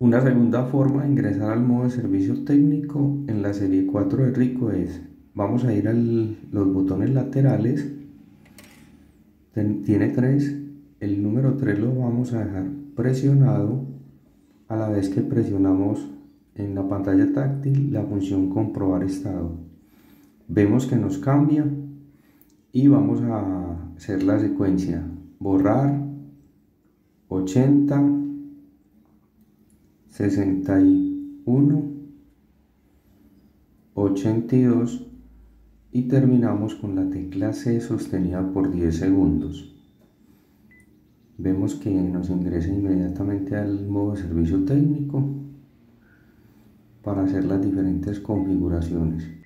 Una segunda forma de ingresar al modo de servicio técnico en la serie 4 de Rico es, vamos a ir a los botones laterales, tiene tres, el número 3 lo vamos a dejar presionado a la vez que presionamos en la pantalla táctil la función comprobar estado. Vemos que nos cambia y vamos a hacer la secuencia borrar 80 61 82 y terminamos con la tecla C sostenida por 10 segundos. Vemos que nos ingresa inmediatamente al modo de servicio técnico para hacer las diferentes configuraciones.